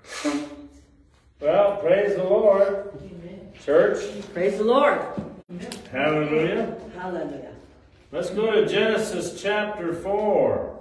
Well, praise the Lord. Amen. Church. Praise the Lord. Hallelujah. Hallelujah. Let's go to Genesis chapter 4.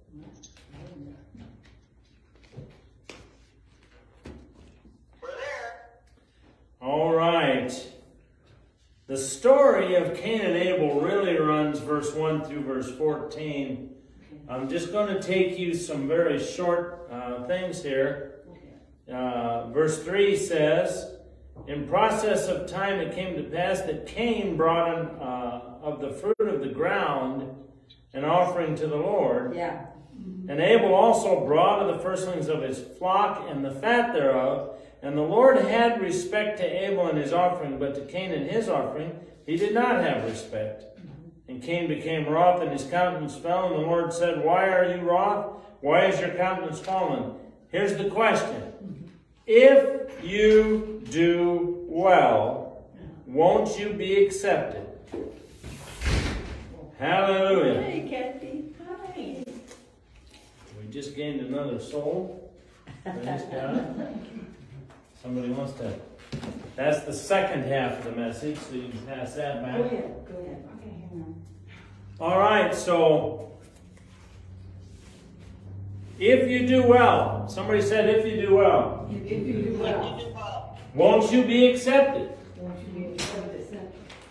We're there. All right. The story of Cain and Abel really runs verse 1 through verse 14. I'm just going to take you some very short things here. Verse 3 says, in process of time it came to pass that Cain brought of the fruit of the ground an offering to the Lord. Yeah. And Abel also brought of the firstlings of his flock and the fat thereof. And the Lord had respect to Abel and his offering, but to Cain and his offering he did not have respect. And Cain became wroth, and his countenance fell. And the Lord said, why are you wroth? Why is your countenance fallen? Here's the question. If you do well, won't you be accepted? Hallelujah. Hey, Kathy. Hi. We just gained another soul. Praise God. Somebody wants to. That's the second half of the message, so you can pass that back. Go ahead. Go ahead. Okay, hang on. All right, so if you do well, somebody said if you do well, If you do well, won't you be accepted? won't you be accepted?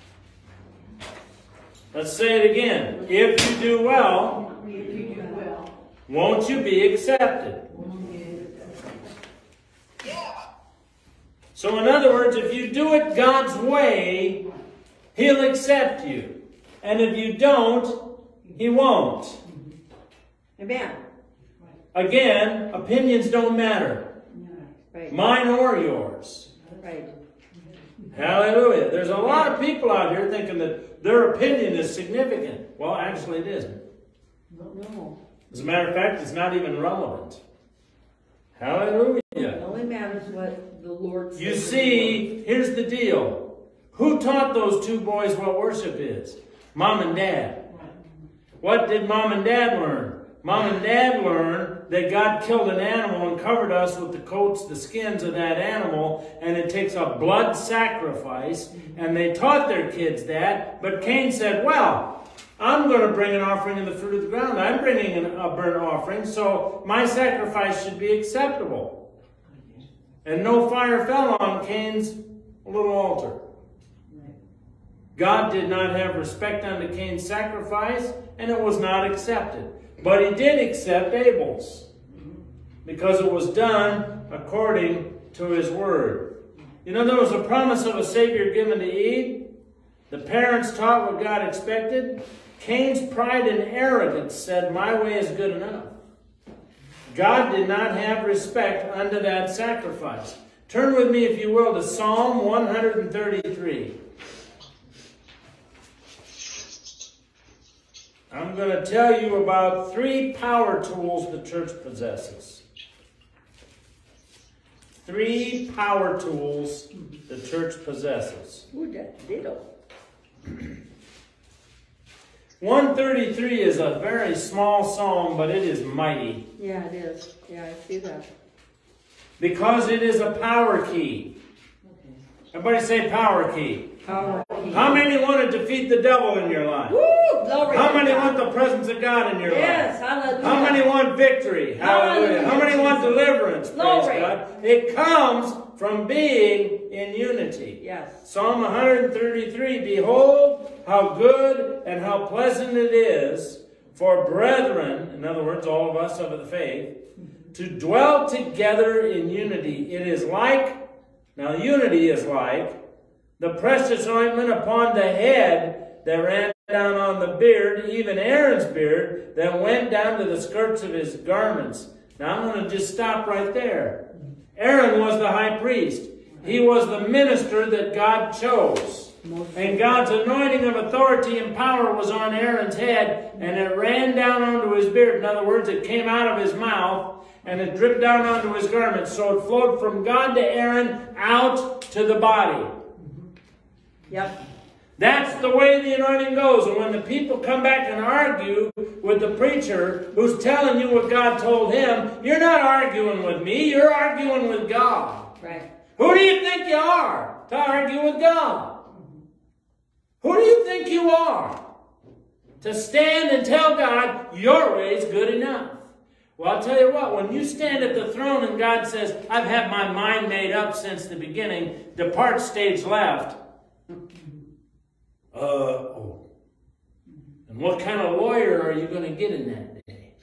Let's say it again. If you do well, If you do well, won't you be accepted? won't you be accepted? Yeah. So in other words, if you do it God's way, He'll accept you. And if you don't, He won't. Amen. Again, opinions don't matter. Right. Mine or yours. Right. Hallelujah. There's a lot of people out here thinking that their opinion is significant. Well, actually it isn't. No. As a matter of fact, it's not even relevant. Hallelujah. It only matters what the Lord says. You see, here's the deal. Who taught those two boys what worship is? Mom and Dad. What did Mom and Dad learn? Mom and Dad learned that God killed an animal and covered us with the coats, the skins of that animal, and it takes a blood sacrifice, and they taught their kids that. But Cain said, well, I'm going to bring an offering in the fruit of the ground. I'm bringing a burnt offering, so my sacrifice should be acceptable. And no fire fell on Cain's little altar. God did not have respect unto Cain's sacrifice, and it was not accepted. But He did accept Abel's, because it was done according to His word. You know, there was a promise of a Savior given to Eve. The parents taught what God expected. Cain's pride and arrogance said, my way is good enough. God did not have respect unto that sacrifice. Turn with me, if you will, to Psalm 133. I'm going to tell you about 3 power tools the church possesses. 3 power tools the church possesses. Ooh, that's ditto. 133 is a very small psalm, but it is mighty. Yeah, it is. Yeah, I see that. Because it is a power key. Okay. Everybody say power key. Power key. How many want to defeat the devil in your life? Woo! Glory. How to many God. want the presence of God in your Yes, life? hallelujah. How many want victory? Hallelujah. Hallelujah. How many want deliverance? Praise Glory. God. It comes from being in unity. Yes. Psalm 133, behold how good and how pleasant it is for brethren, in other words, all of us of the faith, to dwell together in unity. It is like, now unity is like, the precious ointment upon the head that ran down on the beard, even Aaron's beard, that went down to the skirts of his garments. Now I'm going to just stop right there. Aaron was the high priest. He was the minister that God chose. And God's anointing of authority and power was on Aaron's head, and it ran down onto his beard. In other words, it came out of his mouth, and it dripped down onto his garments. So it flowed from God to Aaron out to the body. Yep. That's the way the anointing goes. And when the people come back and argue with the preacher who's telling you what God told him, you're not arguing with me, you're arguing with God. Right. Who do you think you are to argue with God? Who do you think you are to stand and tell God your way is good enough? Well, I'll tell you what, when you stand at the throne and God says, I've had my mind made up since the beginning, depart stage left. And what kind of lawyer are you going to get in that day?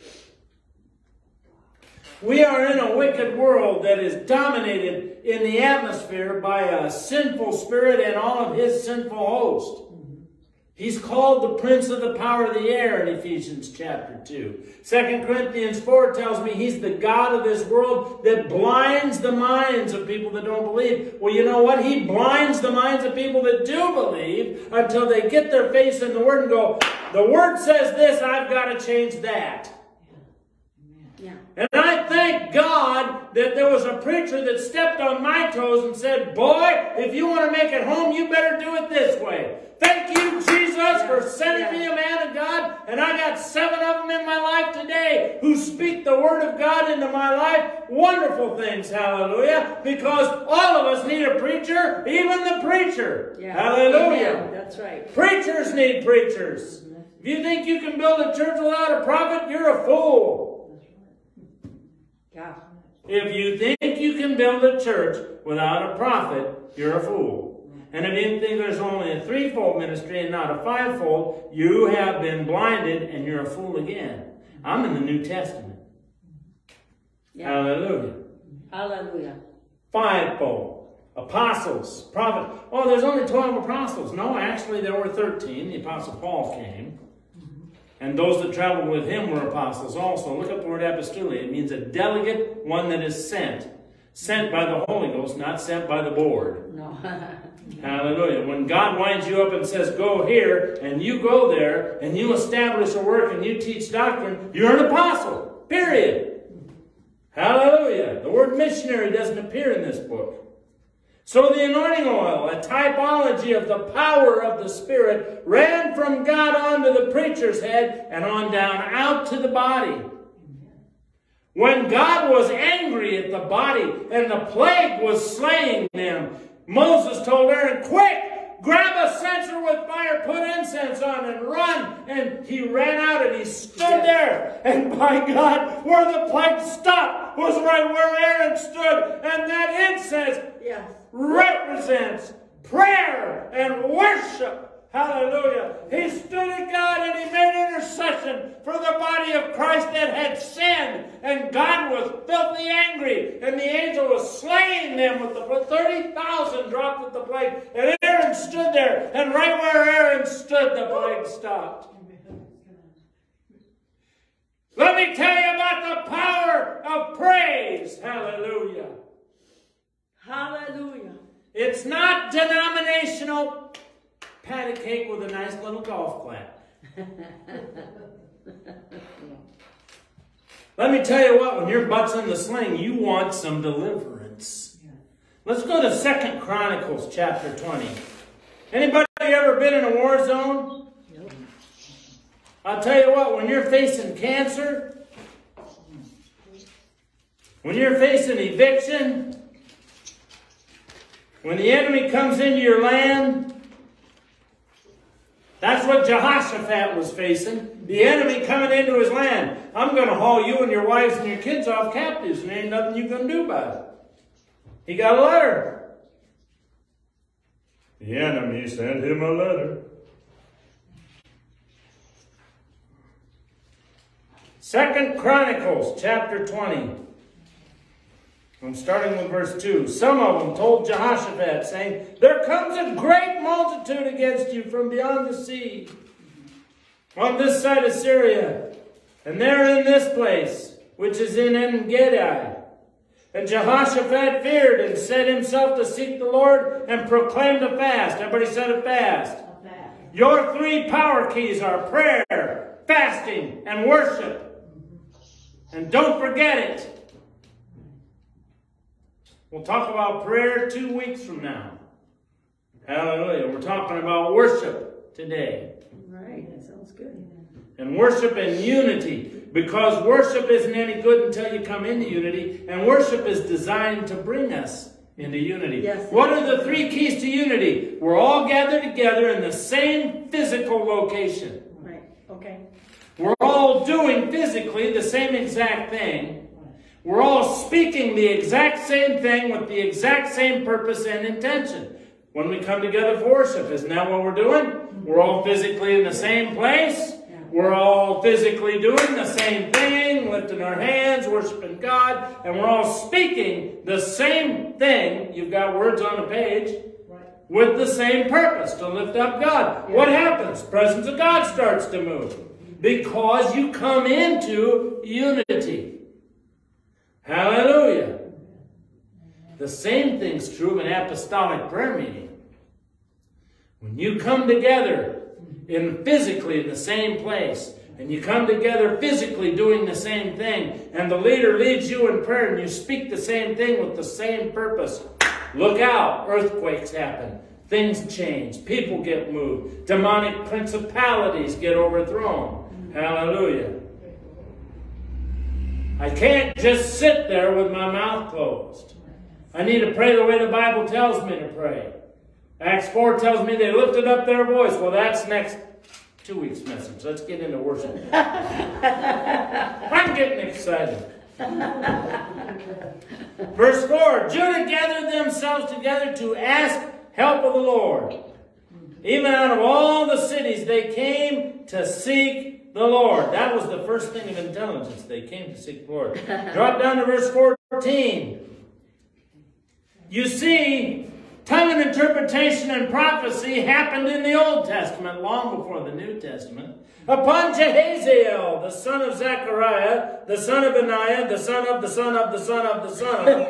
We are in a wicked world that is dominated in the atmosphere by a sinful spirit and all of his sinful host. He's called the prince of the power of the air in Ephesians chapter 2. 2 Corinthians 4 tells me he's the God of this world that blinds the minds of people that don't believe. Well, you know what? He blinds the minds of people that do believe until they get their face in the Word and go, the Word says this, I've got to change that. Yeah. And I thank God that there was a preacher that stepped on my toes and said, boy, if you want to make it home, you better do it this way. Thank you, Jesus, for sending me a man of God. And I got 7 of them in my life today who speak the Word of God into my life. Wonderful things, hallelujah. Because all of us need a preacher, even the preacher. Yeah. Hallelujah. Amen. That's right. Preachers need preachers. If you think you can build a church without a prophet, you're a fool. Yeah. If you think you can build a church without a prophet, you're a fool. And if you think there's only a 3-fold ministry and not a 5-fold, you have been blinded and you're a fool again. I'm in the New Testament. Yeah. Hallelujah. Hallelujah. 5-fold. Apostles, prophets. Oh, there's only 12 apostles. No, actually there were 13. The Apostle Paul came. And those that traveled with him were apostles also. Look up the word apostolic. It means a delegate, one that is sent. Sent by the Holy Ghost, not sent by the board. No. Hallelujah. When God winds you up and says, go here, and you go there, and you establish a work, and you teach doctrine, you're an apostle. Period. Hallelujah. The word missionary doesn't appear in this book. So the anointing oil, a typology of the power of the Spirit, ran from God onto the preacher's head and on down out to the body. When God was angry at the body and the plague was slaying them, Moses told Aaron, quick, grab a censer with fire, put incense on and run. And he ran out and he stood there. And by God, where the plague stopped was right where Aaron stood. And that incense represents prayer and worship. Hallelujah. He stood at God and he made intercession for the body of Christ that had sinned. And God was filthy angry. And the angel was slaying them with the 30,000 dropped with the plague. And Aaron stood there. And right where Aaron stood, the plague stopped. Let me tell you about the power of praise. Hallelujah. Hallelujah. It's not denominational. Patty cake with a nice little golf clap. Let me tell you what, when your butt's in the sling, you want some deliverance. Let's go to 2 Chronicles chapter 20. Anybody ever been in a war zone? Nope. I'll tell you what, when you're facing cancer, when you're facing eviction, when the enemy comes into your land, that's what Jehoshaphat was facing. The enemy coming into his land. I'm going to haul you and your wives and your kids off captives, and there ain't nothing you can do about it. He got a letter. The enemy sent him a letter. 2 Chronicles chapter 20. I'm starting with verse 2. Some of them told Jehoshaphat, saying, there comes a great multitude against you from beyond the sea, on this side of Syria, and they're in this place, which is in En-Gedi. And Jehoshaphat feared and set himself to seek the Lord and proclaimed a fast. Everybody said a fast. Your 3 power keys are prayer, fasting, and worship. And don't forget it. We'll talk about prayer 2 weeks from now. Hallelujah. We're talking about worship today. Right. That sounds good. And worship in unity. Because worship isn't any good until you come into unity. And worship is designed to bring us into unity. Yes. What are the three keys to unity? We're all gathered together in the same physical location. Right. Okay. We're all doing physically the same exact thing. We're all speaking the exact same thing with the exact same purpose and intention. When we come together for worship, isn't that what we're doing? We're all physically in the same place. We're all physically doing the same thing, lifting our hands, worshiping God, and we're all speaking the same thing. You've got words on a page with the same purpose, to lift up God. What happens? The presence of God starts to move because you come into unity. Hallelujah. The same thing's true of an apostolic prayer meeting. When you come together physically in the same place, and you come together physically doing the same thing, and the leader leads you in prayer, and you speak the same thing with the same purpose. Look out, earthquakes happen, things change, people get moved, demonic principalities get overthrown. Hallelujah. I can't just sit there with my mouth closed. I need to pray the way the Bible tells me to pray. Acts 4 tells me they lifted up their voice. Well, that's next 2 weeks' message. Let's get into worship. I'm getting excited. Verse 4, Judah gathered themselves together to ask help of the Lord. Even out of all the cities, they came to seek the Lord. That was the first thing of intelligence. They came to seek the Lord. Drop down to verse 14. You see, tongue and interpretation and prophecy happened in the Old Testament, long before the New Testament. Upon Jehaziel, the son of Zechariah, the son of Benaiah, the son of the son of the son of the son of,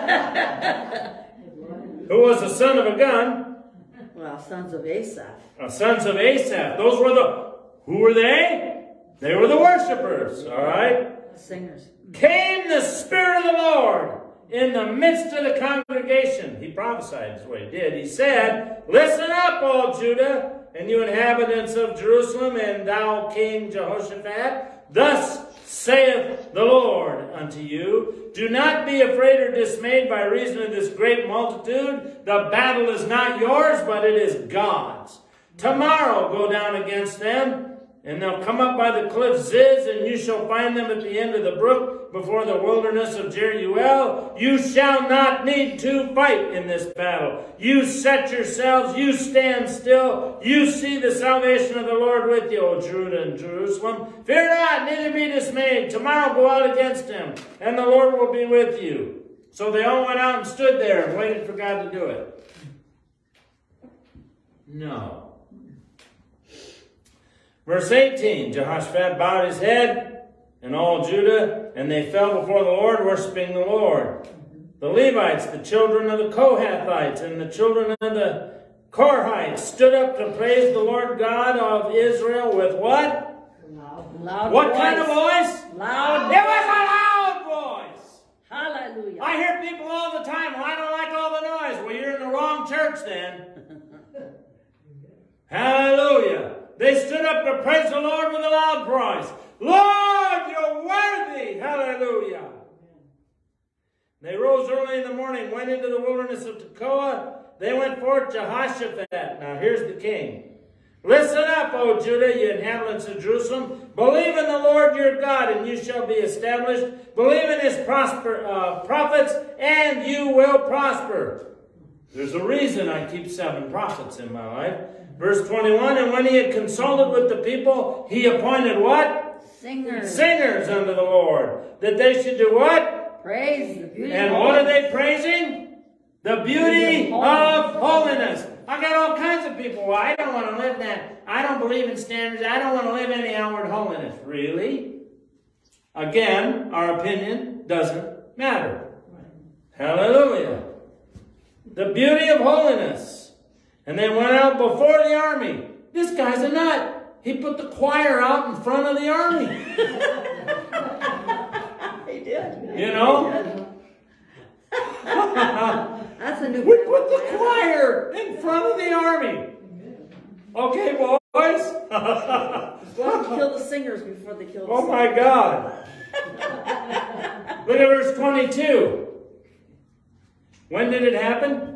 who was the son of a gun. Well, sons of Asaph. Sons of Asaph. Those were who were they? They were the worshipers, all right? Singers. Came the Spirit of the Lord in the midst of the congregation. He prophesied is what he did. He said, listen up, all Judah, and you inhabitants of Jerusalem, and thou King Jehoshaphat. Thus saith the Lord unto you, do not be afraid or dismayed by reason of this great multitude. The battle is not yours, but it is God's. Tomorrow go down against them, and they'll come up by the cliff Ziz, and you shall find them at the end of the brook before the wilderness of Jeruel. You shall not need to fight in this battle. You set yourselves, you stand still. You see the salvation of the Lord with you, O Judah and Jerusalem. Fear not, neither be dismayed. Tomorrow go out against him, and the Lord will be with you. So they all went out and stood there and waited for God to do it. No. Verse 18, Jehoshaphat bowed his head, and all Judah, and they fell before the Lord, worshiping the Lord. The Levites, the children of the Kohathites, and the children of the Korhites stood up to praise the Lord God of Israel with what? Loud what voice. kind of voice? Loud. It was a loud voice. Hallelujah. I hear people all the time, well, I don't like all the noise. Well, you're in the wrong church then. Hallelujah. They stood up to praise the Lord with a loud voice. Lord, you're worthy. Hallelujah. They rose early in the morning, went into the wilderness of Tekoa. They went forth Jehoshaphat. Now here's the king. Listen up, O Judah, you inhabitants of Jerusalem. Believe in the Lord your God, and you shall be established. Believe in his prophets, and you will prosper. There's a reason I keep 7 prophets in my life. Verse 21, and when he had consulted with the people, he appointed what? Singers. Singers unto the Lord. That they should do what? Praise the beauty. And what are they praising? The beauty of holiness. I got all kinds of people. Well, I don't want to live that. I don't believe in standards. I don't want to live any outward holiness. Really? Again, our opinion doesn't matter. Hallelujah. The beauty of holiness. And they went out before the army. This guy's a nut. He put the choir out in front of the army. He did. You know? That's That's a new We battle put the plan. choir in front of the army. Okay, boys. Well, to kill the singers before they kill the Oh my God. Look at verse 22. When did it happen?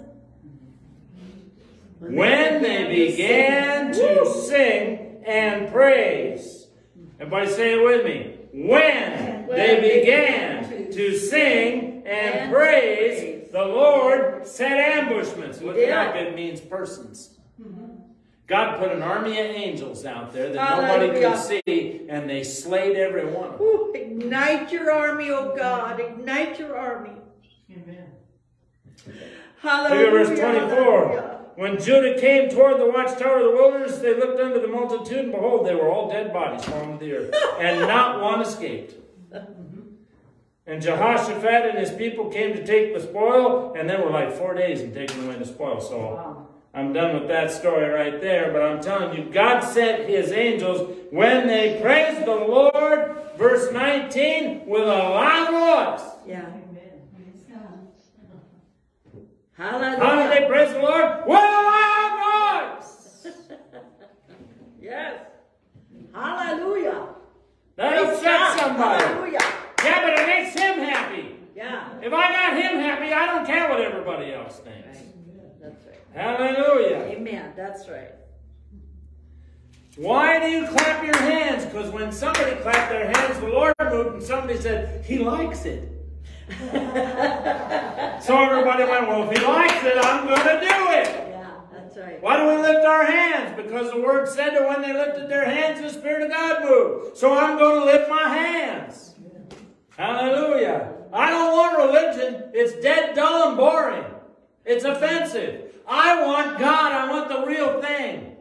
When they began to sing and praise. Everybody say it with me. When they began to sing and praise, the Lord set ambushments. Look it up, it means persons. God put an army of angels out there that nobody could see, and they slayed every one of them. Ooh, ignite your army, oh God. Ignite your army. Amen. Hallelujah. Look at verse 24. When Judah came toward the watchtower of the wilderness, they looked unto the multitude, and behold, they were all dead bodies fallen to the earth, and not one escaped. And Jehoshaphat and his people came to take the spoil, and they were like 4 days in taking away the spoil. So I'm done with that story right there, but I'm telling you, God sent his angels when they praised the Lord, verse 19, with a loud voice. Yeah. Hallelujah. Hallelujah. How did they praise the Lord? With a loud voice. Yes. Hallelujah. That Praise upsets God. somebody. Hallelujah. Yeah, but it makes him happy. Yeah. If I got him happy, I don't care what everybody else thinks. That's right. Hallelujah. Amen. That's right. Why do you clap your hands? Because when somebody clapped their hands, the Lord moved and somebody said, he likes it. So everybody went, well, if he likes it, I'm going to do it. Yeah, that's right. Why do we lift our hands? Because the Word said that when they lifted their hands, the Spirit of God moved. So I'm going to lift my hands. Hallelujah. I don't want religion. It's dead, dull, and boring. It's offensive. I want God. I want the real thing.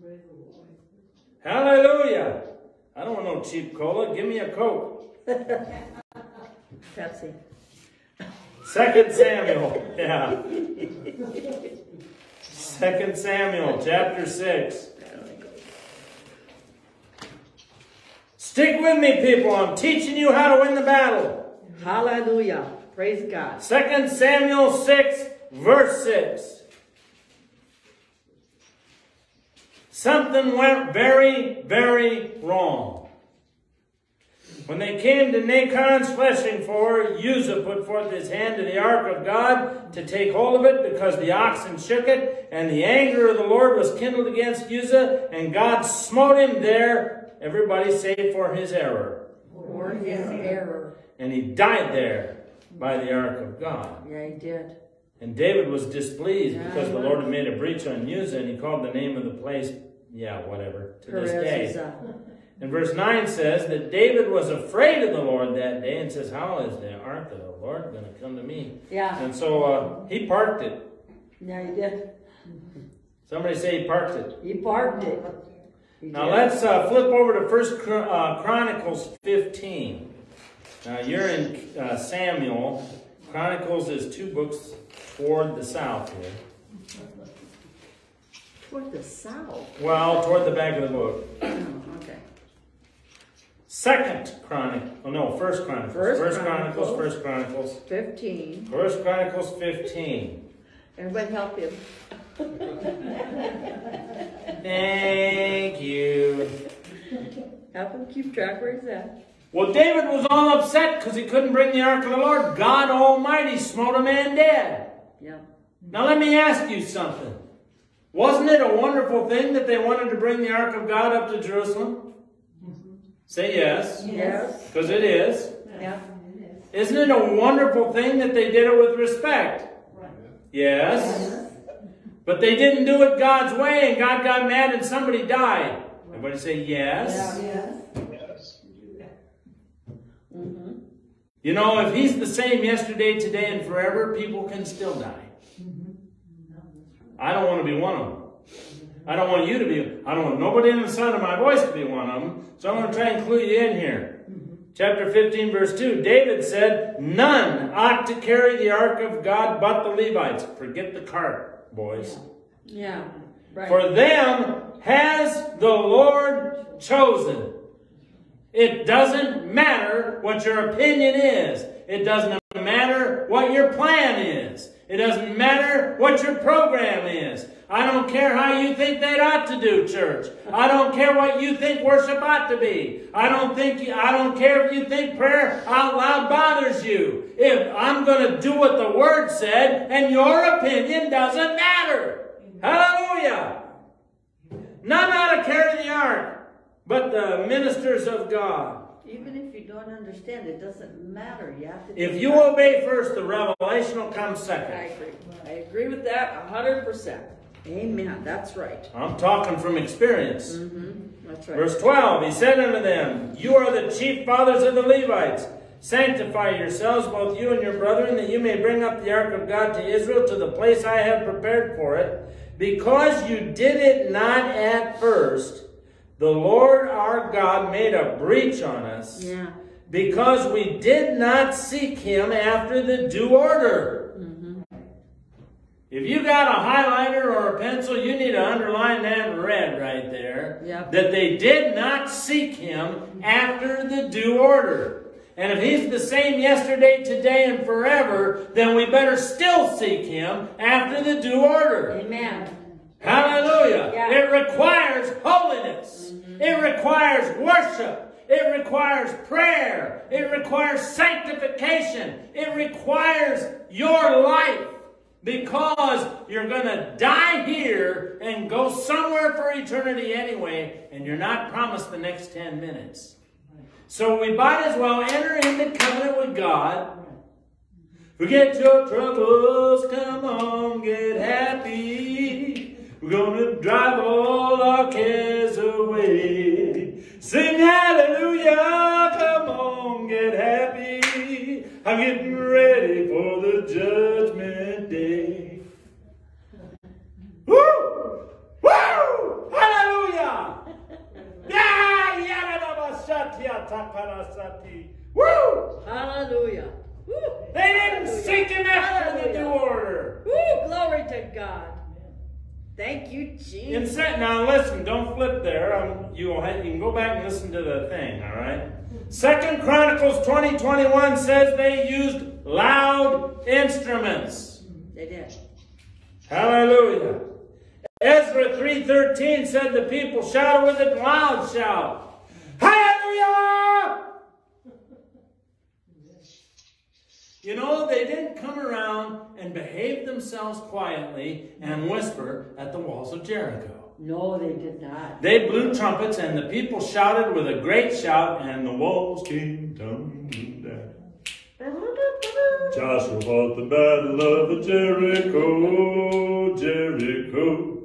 Hallelujah. I don't want no cheap cola. Give me a Coke. Pepsi. 2 Samuel. Yeah. 2 Samuel chapter 6. Stick with me, people. I'm teaching you how to win the battle. Hallelujah. Praise God. 2 Samuel 6, verse 6. Something went very, very wrong. When they came to Nachon's threshing floor, Uzzah put forth his hand to the ark of God to take hold of it, because the oxen shook it, and the anger of the Lord was kindled against Uzzah, and God smote him there, everybody save for his error. For his error. And he died there by the ark of God. Yeah, he did. And David was displeased because the Lord had made a breach on Uzzah, and he called the name of the place, whatever, to this day. And verse 9 says that David was afraid of the Lord that day and says, how is the ark of the Lord going to come to me? Yeah. And so he parked it. Yeah, he did. Somebody say he parked it. He parked it. He Now did. let's flip over to 1 Chronicles 15. Now you're in Samuel. Chronicles is 2 books toward the south here. Toward the south. Well, toward the back of the book. Okay. First Chronicles. First Chronicles. 15. First Chronicles 15. Everybody help him. Thank you. Help him keep track where he's at. Well, David was all upset because he couldn't bring the ark of the Lord. God Almighty smote a man dead. Yeah. Now let me ask you something. Wasn't it a wonderful thing that they wanted to bring the ark of God up to Jerusalem? Say yes. Yes. Because it is. Yeah. Isn't it a wonderful thing that they did it with respect? Yes. But they didn't do it God's way, and God got mad and somebody died. Everybody say yes. Yes. You know, if he's the same yesterday, today, and forever, people can still die. I don't want to be one of them. I don't want you to be. I don't want nobody in the sound of my voice to be one of them. So I'm going to try and clue you in here. Chapter 15, verse 2. David said, none ought to carry the ark of God but the Levites. Forget the cart, boys. Yeah. Right. For them has the Lord chosen. It doesn't matter what your opinion is. It doesn't matter what your plan is. It doesn't matter what your program is. I don't care how you think they ought to do church. I don't care what you think worship ought to be. I don't care if you think prayer out loud bothers you. If I'm going to do what the Word said, and your opinion doesn't matter. Hallelujah. None ought to carry the ark, but the ministers of God. Even if you don't understand, it doesn't matter. You have to. If you obey first, the revelation will come second. I agree with that 100%. Amen. That's right. I'm talking from experience. That's right. Verse 12, he said unto them, You are the chief fathers of the Levites. Sanctify yourselves, both you and your brethren, that you may bring up the ark of God to Israel, to the place I have prepared for it. Because you did it not at first, the Lord our God made a breach on us, because we did not seek him after the due order. If you got a highlighter or a pencil, you need to underline that in red right there. That they did not seek him after the due order. And if he's the same yesterday, today, and forever, then we better still seek him after the due order. Amen. Hallelujah. It requires holiness. It requires worship. It requires prayer. It requires sanctification. It requires your life. Because you're going to die here and go somewhere for eternity anyway, and you're not promised the next 10 minutes. So we might as well enter into covenant with God. Forget your troubles, come on, get happy. We're going to drive all our cares away. Sing hallelujah, come on, get happy. I'm getting ready for the judgment day. Woo! Woo! Hallelujah! Woo! Hallelujah. Woo. They didn't seek him after the due order. Woo! Glory to God. Thank you, Jesus. Now listen, don't flip there. You can go back and listen to the thing, all right? 2 Chronicles 20:21 says they used loud instruments. They did. Hallelujah. Ezra 3:13 said the people shouted with a loud shout. Hallelujah! You know, they didn't come around and behave themselves quietly and whisper at the walls of Jericho. No, they did not. They blew trumpets, and the people shouted with a great shout, and the walls came tumbling down. Joshua fought the battle of Jericho, Jericho,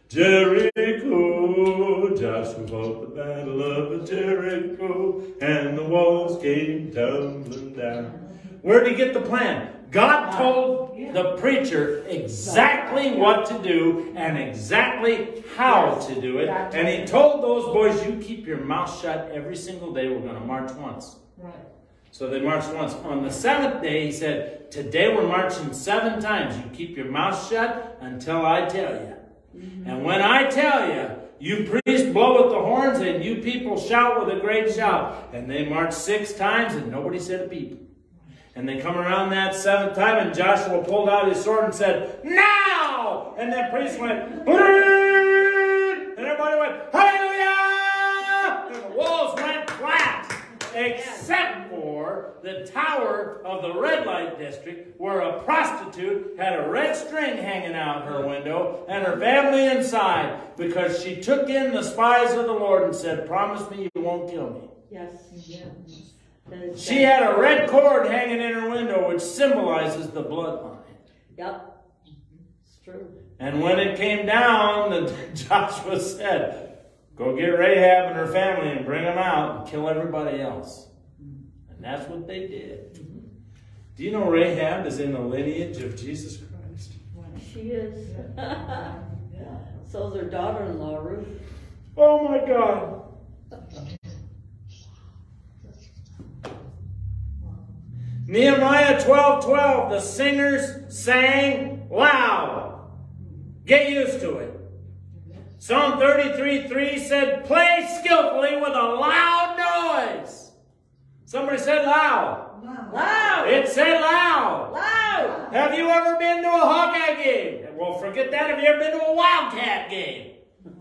Jericho. Joshua fought the battle of Jericho, and the walls came tumbling down. Where did he get the plan? God told the preacher exactly what to do and exactly how to do it. And he told those boys, you keep your mouth shut every single day. We're going to march once. Right. So they marched once. On the seventh day, he said, today we're marching 7 times. You keep your mouth shut until I tell you. And when I tell you, you priests blow with the horns and you people shout with a great shout. And they marched 6 times and nobody said a peep. And they come around that 7th time, and Joshua pulled out his sword and said, now! And the priest went, Brrr! And everybody went, hallelujah! And the walls went flat, except for the tower of the red light district, where a prostitute had a red string hanging out her window, and her family inside, because she took in the spies of the Lord and said, promise me you won't kill me. Yes. She had a red cord hanging in her window, which symbolizes the bloodline. Yep. It's true. And when it came down, Joshua said, go get Rahab and her family and bring them out and kill everybody else. And that's what they did. Do you know Rahab is in the lineage of Jesus Christ? She is. So is her daughter-in-law, Ruth. Oh my God. Nehemiah 12:12, the singers sang loud. Get used to it. Psalm 33:3 said, play skillfully with a loud noise. Somebody said loud. Loud. It said loud. Loud. Have you ever been to a Hawkeye game? Well, forget that. Have you ever been to a Wildcat game?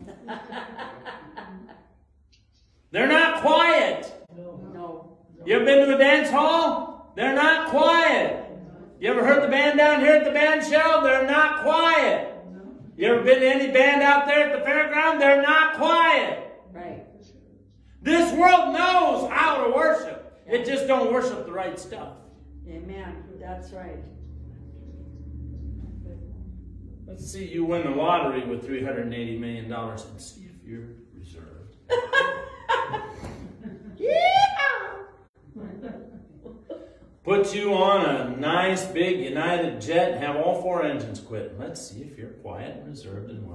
They're not quiet. No. You ever been to a dance hall? They're not quiet. You ever heard the band down here at the band shell? They're not quiet. You ever been to any band out there at the fairground? They're not quiet. Right. This world knows how to worship. It just don't worship the right stuff. Amen. That's right. Let's see you win the lottery with $380 million and see if you're reserved. Put you on a nice big United jet and have all 4 engines quit. Let's see if you're quiet and reserved and well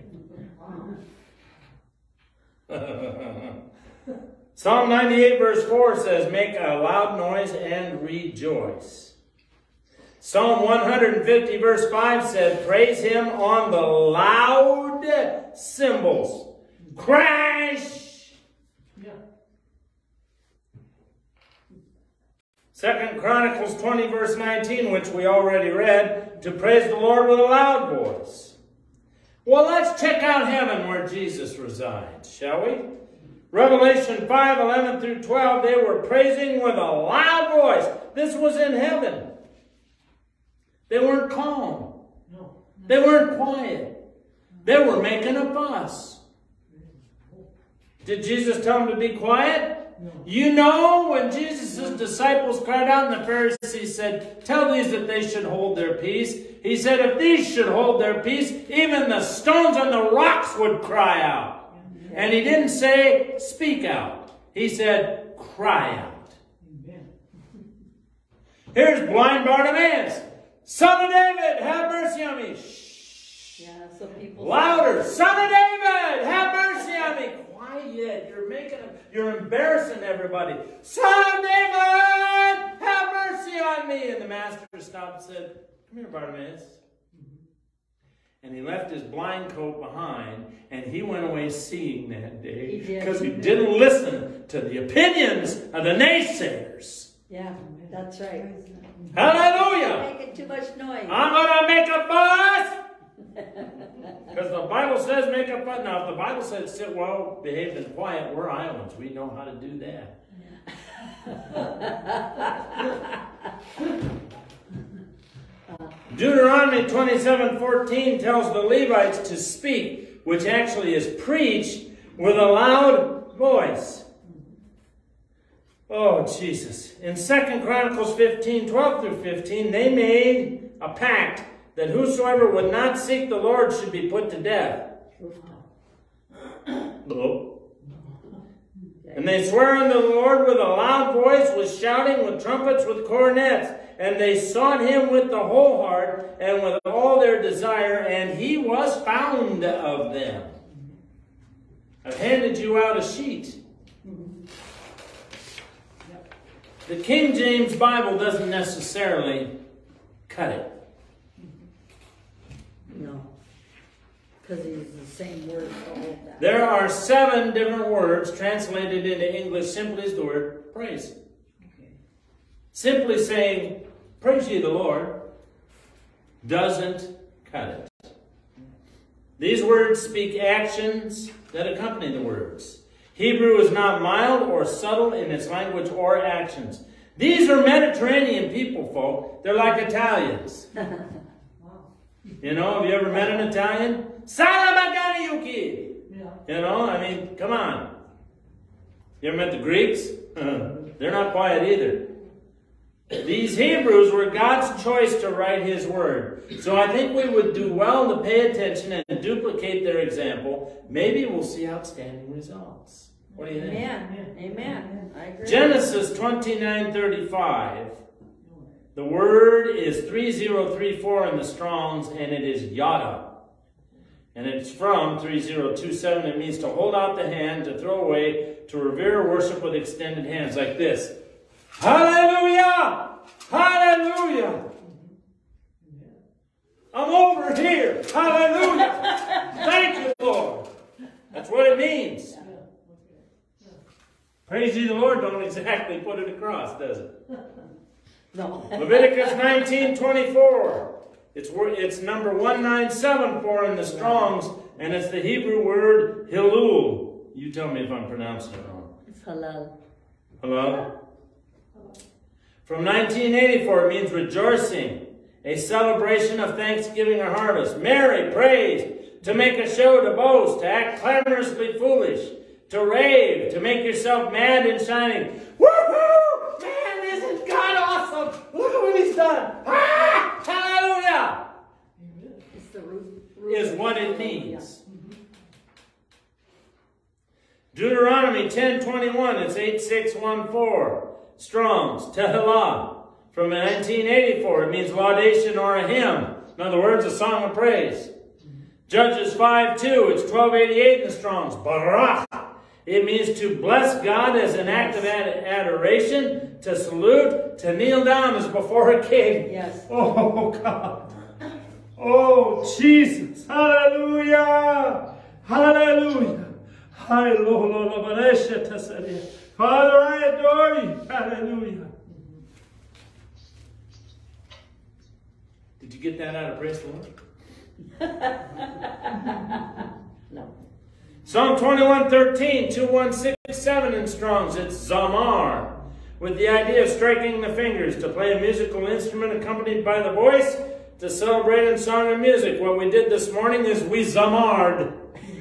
behaved. Psalm 98 verse 4 says, make a loud noise and rejoice. Psalm 150 verse 5 said, praise him on the loud cymbals. Crash! Yeah. 2 Chronicles 20 verse 19, which we already read, to praise the Lord with a loud voice. Well, let's check out heaven where Jesus resides, shall we? Revelation 5, 11 through 12, they were praising with a loud voice. This was in heaven. They weren't calm. No. They weren't quiet. They were making a fuss. Did Jesus tell them to be quiet? No. You know, when Jesus' disciples cried out and the Pharisees said, tell these that they should hold their peace. He said, if these should hold their peace, even the stones and the rocks would cry out. And he didn't say, speak out. He said, cry out. Amen. Here's blind Bartimaeus. Son of David, have mercy on me. Shh. Yeah, so people... Louder. Son of David, have mercy on me. Quiet. You're embarrassing everybody. Son of David, have mercy on me. And the master stopped and said, come here, Bartimaeus. And he left his blind coat behind, and he went away seeing that day because he didn't listen to the opinions of the naysayers. Yeah, that's right. Hallelujah! Making too much noise. I'm going to make a fuss! Because the Bible says make a fuss. Now, if the Bible says sit well, behaved, and quiet, we're islands. We know how to do that. Deuteronomy 27:14 tells the Levites to speak, which actually is preach, with a loud voice. Oh, Jesus. In 2 Chronicles 15:12 through 15, they made a pact that whosoever would not seek the Lord should be put to death. And they swear unto the Lord with a loud voice, with shouting, with trumpets, with cornets. And they sought him with the whole heart and with all their desire, and he was found of them. I've handed you out a sheet. The King James Bible doesn't necessarily cut it. No. Because he's the same word for all of that. There are 7 different words translated into English simply as the word praise. Okay. Simply saying, praise ye the Lord, doesn't cut it. These words speak actions that accompany the words. Hebrew is not mild or subtle in its language or actions. These are Mediterranean people, folk. They're like Italians. You know, have you ever met an Italian? Salabagani yuki. Yeah. You know, I mean, come on. You ever met the Greeks? They're not quiet either. These Hebrews were God's choice to write his word. So I think we would do well to pay attention and duplicate their example. Maybe we'll see outstanding results. What do you think? Amen. Amen. I agree. Genesis 29:35. The word is 3034 in the Strongs, and it is yada. And it's from 3027. It means to hold out the hand, to throw away, to revere or worship with extended hands, like this. Hallelujah! Hallelujah! I'm over here. Hallelujah! Thank you, Lord. That's what it means. Praise ye the Lord don't exactly put it across, does it? No. Leviticus 19:24. It's number 1974 in the Strongs, and it's the Hebrew word Hilul. You tell me if I'm pronouncing it wrong. It's halal. Hello? From 1984, it means rejoicing, a celebration of thanksgiving or harvest. Merry, praise, to make a show, to boast, to act clamorously foolish, to rave, to make yourself mad and shining. Woohoo! Man, isn't God awesome? Look at what he's done. Ah! Hallelujah! It's the root Is what it means. Deuteronomy 10:21, it's 8614. Strong's, Tehillah. From 1984, it means laudation or a hymn. In other words, a song of praise. Judges 5:2, it's 1288 in the Strong's, Barak. It means to bless God as an act of adoration, to salute, to kneel down as before a king. Yes. Oh, God. Oh, Jesus. Hallelujah. Hallelujah. Hallelujah. Father, I adore you. Hallelujah. Did you get that out of Praise the Lord? No. Psalm 21:13, 2167 in Strong's, it's Zamar, with the idea of striking the fingers, to play a musical instrument accompanied by the voice, to celebrate in song and music. What we did this morning is we Zamar'd.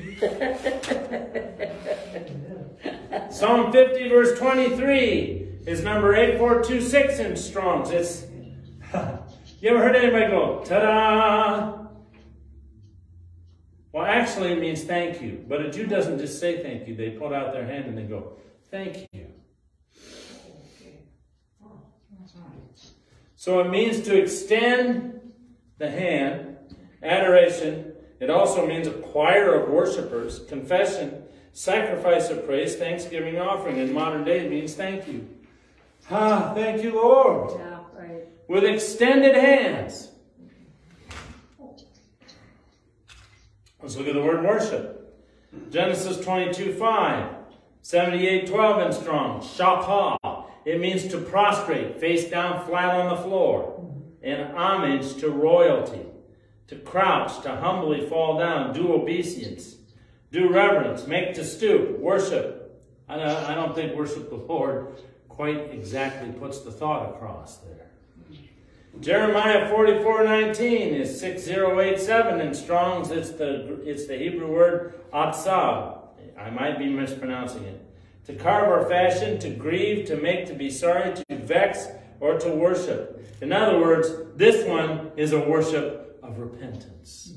Psalm 50 verse 23 is number 8426 in Strong's. It's, you ever heard anybody go, ta-da? Well, actually it means thank you. But a Jew doesn't just say thank you. They put out their hand and they go, thank you. So it means to extend the hand, adoration. It also means a choir of worshipers, confession, sacrifice of praise, thanksgiving offering. In modern day, it means thank you. Ah, thank you, Lord. Yeah, right. With extended hands. Let's look at the word worship. Genesis 22:5, 78:12 in Strong. Shapah. It means to prostrate, face down flat on the floor. In homage to royalty. To crouch, to humbly fall down, do obeisance. Do reverence, make to stoop, worship. I don't think worship the Lord quite exactly puts the thought across there. Jeremiah 44:19 is 6087 in Strong's. It's the Hebrew word atzab. I might be mispronouncing it. To carve or fashion, to grieve, to make, to be sorry, to vex, or to worship. In other words, this one is a worship of repentance.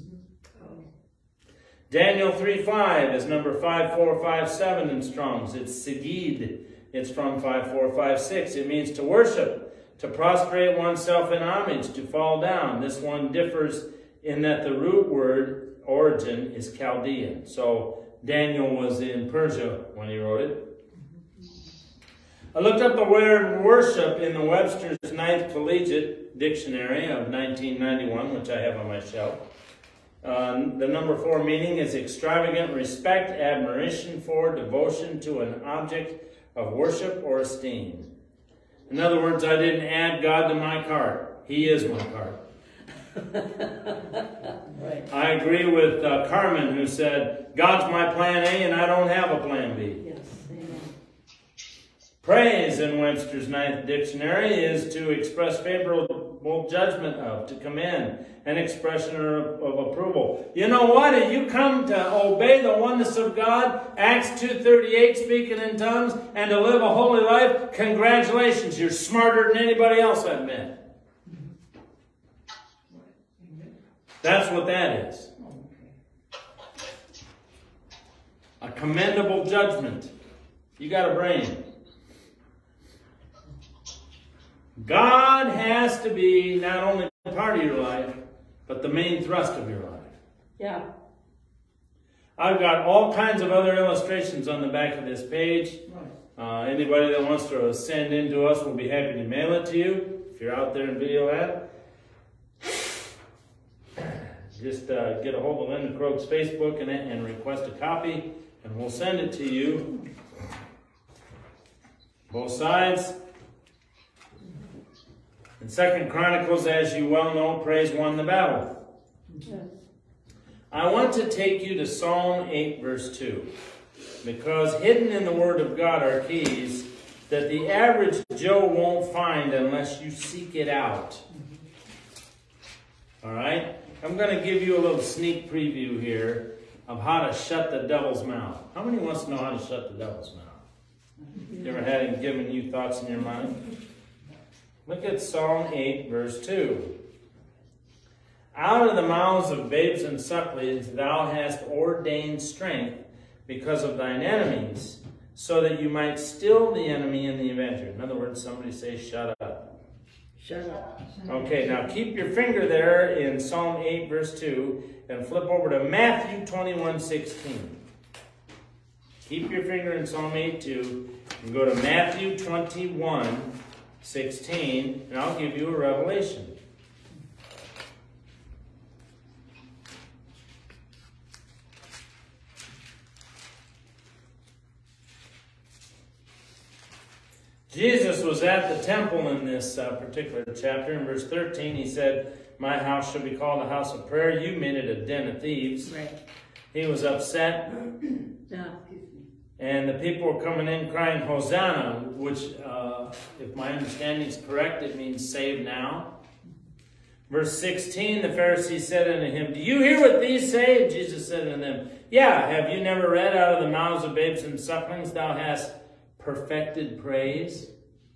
Daniel 3:5 is number 5457 in Strong's. It's Segid. It's from 5456. It means to worship, to prostrate oneself in homage, to fall down. This one differs in that the root word origin is Chaldean. So Daniel was in Persia when he wrote it. I looked up the word worship in the Webster's 9th Collegiate Dictionary of 1991, which I have on my shelf. The number 4 meaning is extravagant respect, admiration for, devotion to an object of worship or esteem. In other words, I didn't add God to my cart. He is my cart. Right. I agree with Carmen, who said, God's my plan A and I don't have a plan B. Yes. Amen. Praise in Webster's 9th Dictionary is to express favorable judgment of, to commend, an expression of approval. You know what? If you come to obey the oneness of God, Acts 2:38, speaking in tongues, and to live a holy life, congratulations. You're smarter than anybody else I've met. That's what that is. A commendable judgment. You got a brain. God has to be not only part of your life, but the main thrust of your life. Yeah. I've got all kinds of other illustrations on the back of this page. Anybody that wants to send in to us, we'll be happy to mail it to you. If you're out there in video land, just get a hold of Linda Krog's Facebook and request a copy, and we'll send it to you. Both sides. In 2 Chronicles, as you well know, praise won the battle. Yes. I want to take you to Psalm 8, verse 2. Because hidden in the Word of God are keys that the average Joe won't find unless you seek it out. All right? I'm going to give you a little sneak preview here of how to shut the devil's mouth. How many wants to know how to shut the devil's mouth? You ever had him giving you thoughts in your mind? Look at Psalm 8, verse 2. Out of the mouths of babes and sucklings thou hast ordained strength because of thine enemies, so that you might still the enemy and the avenger. In other words, somebody say, shut up. Shut up. Okay, now keep your finger there in Psalm 8, verse 2, and flip over to Matthew 21, 16. Keep your finger in Psalm 8, 2, and go to Matthew 21, 16, and I'll give you a revelation. Jesus was at the temple in this particular chapter. In verse 13, he said, my house shall be called a house of prayer. You made it a den of thieves. Right. He was upset. Yeah. And the people were coming in crying, Hosanna, which, if my understanding is correct, it means save now. Verse 16, the Pharisees said unto him, do you hear what these say? And Jesus said unto them, yeah, have you never read out of the mouths of babes and sucklings thou hast perfected praise?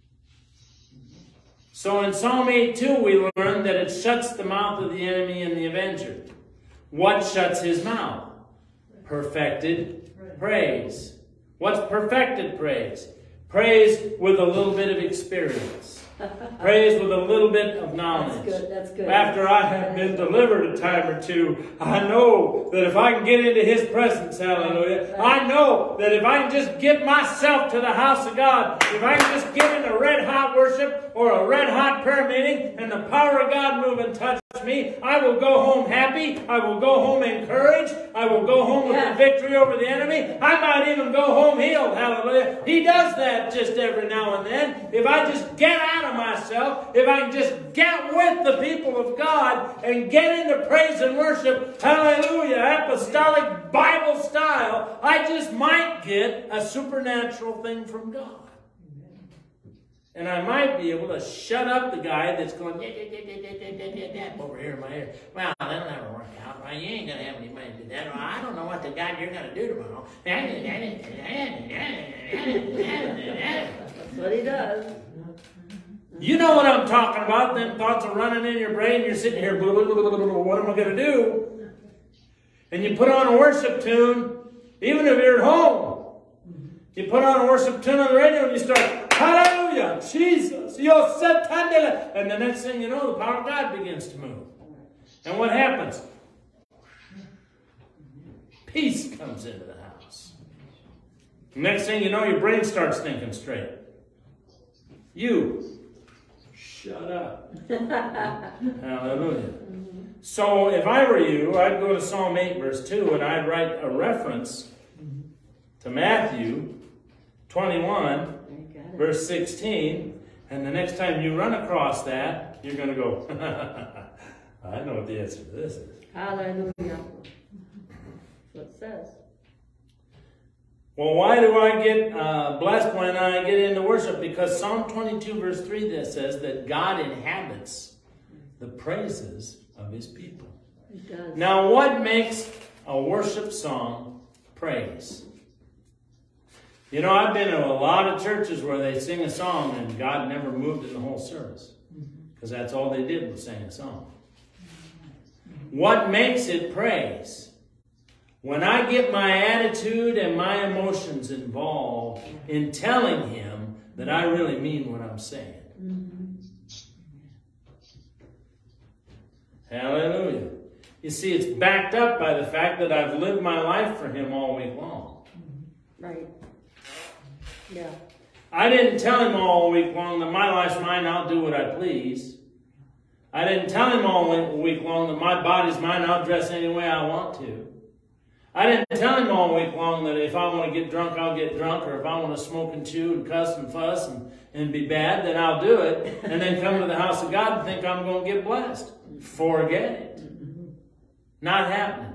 So in Psalm 8:2 we learn that it shuts the mouth of the enemy and the avenger. What shuts his mouth? Perfected praise. What's perfected praise? Praise with a little bit of experience. Praise with a little bit of knowledge. That's good. That's good. After I have been delivered a time or two, I know that if I can get into His presence, hallelujah, I know that if I can just get myself to the house of God, if I can just get in a red-hot worship or a red-hot prayer meeting and the power of God move and touch me, I will go home happy. I will go home encouraged. I will go home with the victory over the enemy. I might even go home healed. Hallelujah. He does that just every now and then. If I just get out of myself, if I can just get with the people of God and get into praise and worship, hallelujah, apostolic Bible style, I just might get a supernatural thing from God. And I might be able to shut up the guy that's going over here in my ear. Well, that'll never work out. Well, you ain't going to have anybody do that. Or I don't know what the God you're going to do tomorrow. That's what he does. You know what I'm talking about. Them thoughts are running in your brain. You're sitting here, blah, blah, blah, blah, blah, what am I going to do? And you put on a worship tune, even if you're at home. You put on a worship tune on the radio and you start, hallelujah, Jesus, and the next thing you know, the power of God begins to move. And what happens? Peace comes into the house. Next thing you know, your brain starts thinking straight. You, shut up. Hallelujah. So if I were you, I'd go to Psalm 8, verse 2, and I'd write a reference to Matthew 21, verse 16, and the next time you run across that, you're going to go, I know what the answer to this is. Hallelujah. That's what it says. Well, why do I get blessed when I get into worship? Because Psalm 22, verse 3, that says that God inhabits the praises of His people. It does. Now, what makes a worship song praise? You know, I've been to a lot of churches where they sing a song and God never moved in the whole service. Because that's all they did was sing a song. What makes it praise? When I get my attitude and my emotions involved in telling Him that I really mean what I'm saying. Hallelujah. You see, it's backed up by the fact that I've lived my life for Him all week long. Right. Yeah. I didn't tell Him all week long that my life's mine, I'll do what I please. I didn't tell Him all week long that my body's mine, I'll dress any way I want to. I didn't tell him all week long that if I want to get drunk, I'll get drunk, or if I want to smoke and chew and cuss and fuss and be bad, then I'll do it, and then come to the house of God and think I'm going to get blessed. Forget it. Not happening.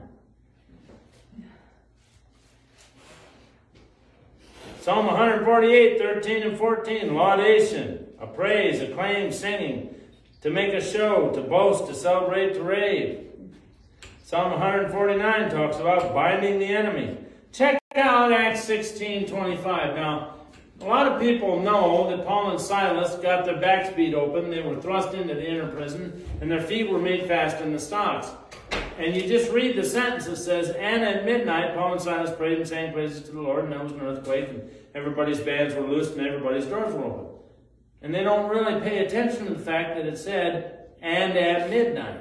Psalm 148, 13 and 14, laudation, a praise, a claim, singing, to make a show, to boast, to celebrate, to rave. Psalm 149 talks about binding the enemy. Check out Acts 16:25. Now, a lot of people know that Paul and Silas got their backs beat open. They were thrust into the inner prison, and their feet were made fast in the stocks. And you just read the sentence that says, and at midnight, Paul and Silas prayed and sang praises to the Lord, and there was an earthquake, and everybody's bands were loosed, and everybody's doors were open. And they don't really pay attention to the fact that it said, and at midnight.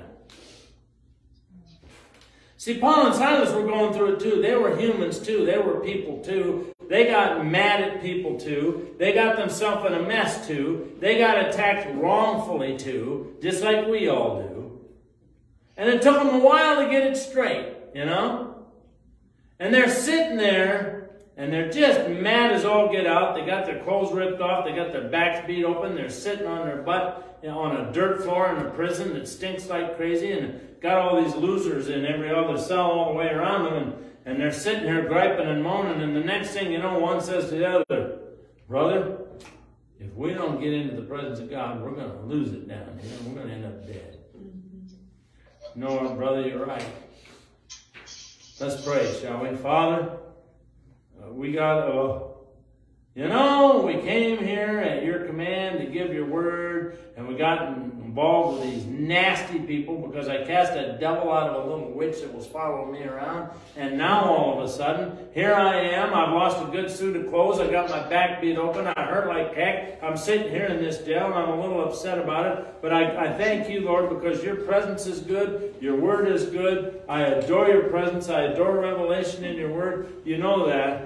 See, Paul and Silas were going through it too. They were humans too. They were people too. They got mad at people too. They got themselves in a mess too. They got attacked wrongfully too, just like we all do. And it took them a while to get it straight, you know? And they're sitting there, and they're just mad as all get out. They got their clothes ripped off. They got their backs beat open. They're sitting on their butt, you know, on a dirt floor in a prison that stinks like crazy, and got all these losers in every other cell all the way around them, and they're sitting here griping and moaning, and the next thing you know, one says to the other, brother, if we don't get into the presence of God, we're going to lose it down here, and we're going to end up dead. No, brother, you're right. Let's pray, shall we? Father, we got, we came here at your command to give your word, and we got involved with these nasty people because I cast a devil out of a little witch that was following me around, and now all of a sudden, here I am. I've lost a good suit of clothes. I got my back beat open. I hurt like heck. I'm sitting here in this jail, and I'm a little upset about it, but I thank you, Lord, because your presence is good. Your word is good. I adore your presence. I adore revelation in your word. You know that.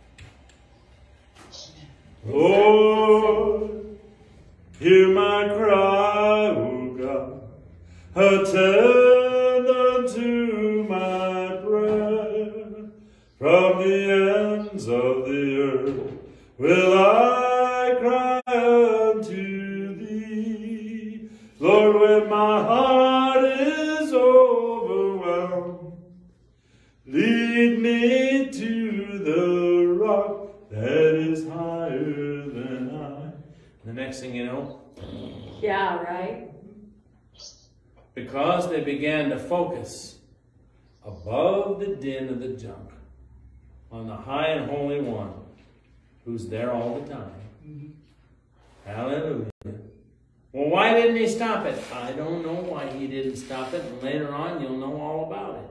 Lord, hear my cry, O God, attend unto my prayer. From the ends of the earth will I cry unto thee. Lord, when my heart is overwhelmed, lead me to the rock that is higher than I. The next thing you know, yeah, right? Because they began to focus above the din of the junk on the high and holy one who's there all the time. Hallelujah. Well, why didn't he stop it? I don't know why he didn't stop it, and later on you'll know all about it.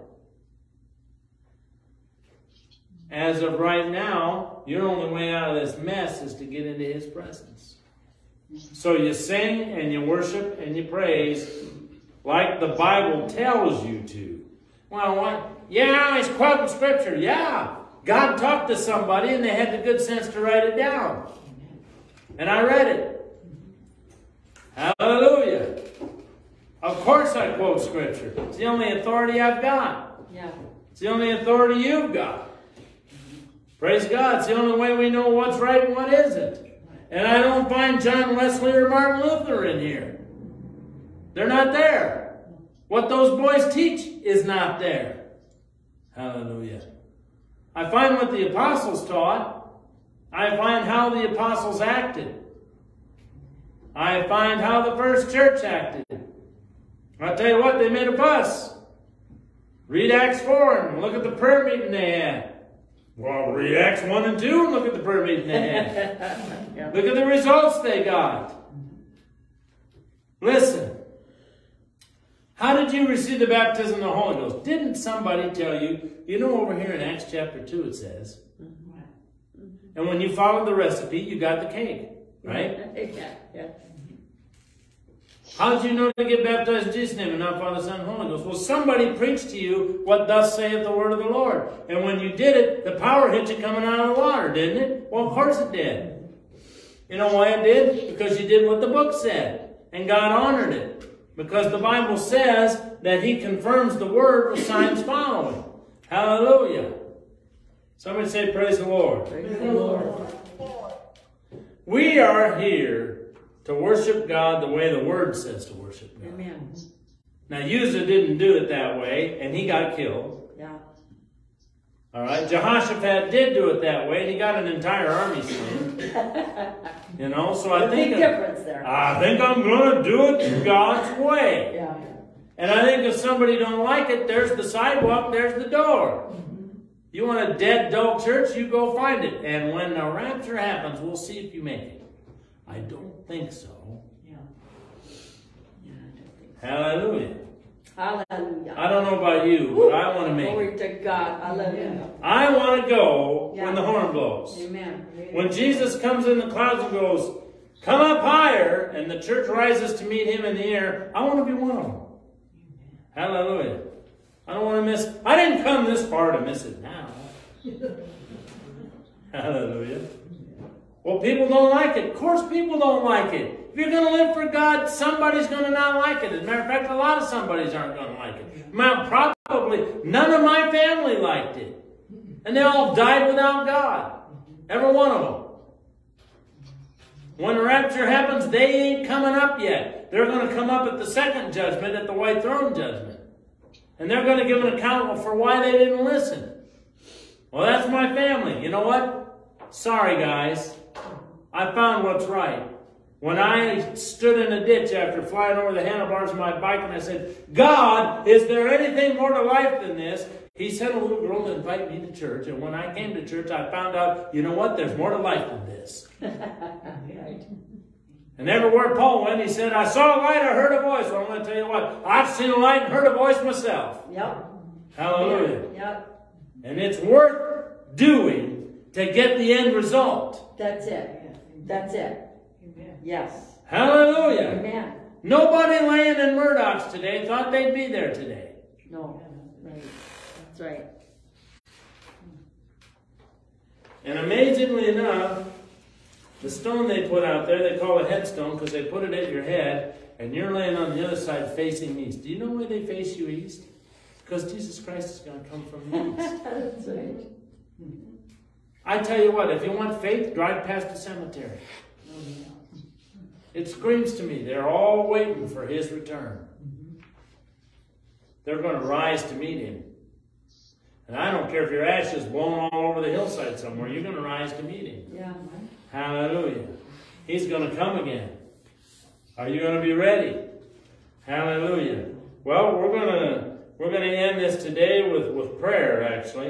As of right now, your only way out of this mess is to get into his presence. So you sing and you worship and you praise like the Bible tells you to. Well, what? Yeah, he's quoting scripture. Yeah, God talked to somebody and they had the good sense to write it down. And I read it. Hallelujah. Of course I quote scripture. It's the only authority I've got. Yeah. It's the only authority you've got. Praise God. It's the only way we know what's right and what isn't. And I don't find John Wesley or Martin Luther in here. They're not there. What those boys teach is not there. Hallelujah. I find what the apostles taught. I find how the apostles acted. I find how the first church acted. I'll tell you what, they made a fuss. Read Acts 4 and look at the prayer meeting they had. Well, read Acts 1 and 2 and look at the prayer meeting they had. Yeah. Look at the results they got. Listen. How did you receive the baptism of the Holy Ghost? Didn't somebody tell you? You know, over here in Acts chapter 2 it says. And when you followed the recipe, you got the cake. Right? Yeah. How did you know to get baptized in Jesus' name and not Father, Son, and Holy Ghost? Well, somebody preached to you what thus saith the word of the Lord. And when you did it, the power hit you coming out of the water, didn't it? Well, of course it did. You know why it did? Because you did what the book said. And God honored it. Because the Bible says that he confirms the word with signs following. Hallelujah. Somebody say, praise the Lord. Praise the Lord. We are here to worship God the way the Word says to worship God. Amen. Now, Uzzah didn't do it that way, and he got killed. Yeah. All right, Jehoshaphat did do it that way, and he got an entire army slain. You know, so I think big difference there. I think I'm going to do it God's way. Yeah. And I think if somebody don't like it, there's the sidewalk, there's the door. You want a dead, dull church, you go find it. And when the rapture happens, we'll see if you make it. I don't think so. Yeah. Yeah, I don't think so. Hallelujah. Hallelujah. I don't know about you, but I want to make Glory it. to God. Hallelujah. I want to go Yeah. when the horn blows. Amen. When Jesus comes in the clouds and goes, come up higher, and the church rises to meet him in the air, I want to be one of them. Hallelujah. I don't want to miss. I didn't come this far to miss it now. Hallelujah. Well, people don't like it. Of course people don't like it. If you're going to live for God, somebody's going to not like it. As a matter of fact, a lot of somebodies aren't going to like it. Probably none of my family liked it. And they all died without God. Every one of them. When the rapture happens, they ain't coming up yet. They're going to come up at the second judgment, at the white throne judgment. And they're going to give an account for why they didn't listen. Well, that's my family. You know what? Sorry, guys. I found what's right. When I stood in a ditch after flying over the handlebars of my bike and I said, God, is there anything more to life than this? He sent a little girl to invite me to church. And when I came to church, I found out, you know what? There's more to life than this. Right. And everywhere Paul went, he said, I saw a light, I heard a voice. Well, I'm going to tell you what, I've seen a light and heard a voice myself. Yep. Hallelujah. Yep. And it's worth doing to get the end result. That's it. That's it. Yes. Hallelujah. Amen. Nobody laying in Murdoch's today thought they'd be there today. No. Right. That's right. And amazingly enough, the stone they put out there, they call it a headstone because they put it at your head, and you're laying on the other side facing east. Do you know why they face you east? Because Jesus Christ is going to come from the east. That's right. I tell you what, if you want faith, drive past the cemetery. It screams to me, they're all waiting for his return. They're going to rise to meet him. And I don't care if your ashes blown all over the hillside somewhere, you're going to rise to meet him. Yeah. Hallelujah. He's going to come again. Are you going to be ready? Hallelujah. Well, we're going to end this today with prayer, actually.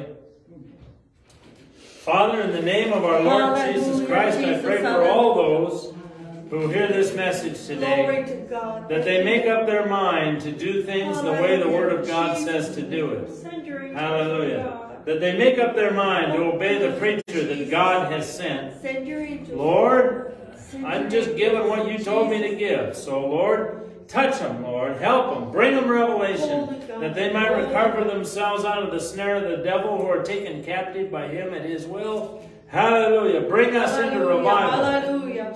Father, in the name of our Lord Jesus Christ, I pray for all those who hear this message today, Glory to God. that they make up their mind to do things the way the Word of God says to do it. Send your angels to Hallelujah. God. That they make up their mind to obey the preacher that God has sent. Send your angels. Lord, I'm just giving what you told me to give. So, Lord, touch them, Lord. Help them. Bring them revelation that they might recover themselves out of the snare of the devil who are taken captive by him at his will. Hallelujah. Bring us into revival. Hallelujah.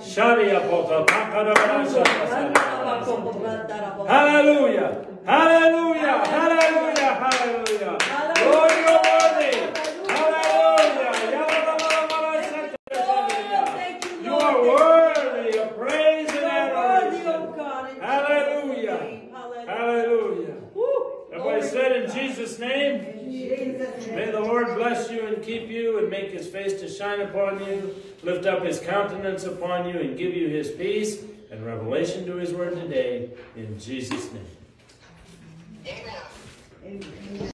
Hallelujah. Hallelujah. Hallelujah. Hallelujah. Lord, you're worthy. Hallelujah. You are worthy of praise and adoration. Hallelujah. Hallelujah. Everybody said in Jesus' name, may the Lord bless you and keep you and make his face to shine upon you, lift up his countenance upon you and give you his peace and revelation to his word today. In Jesus' name. Amen.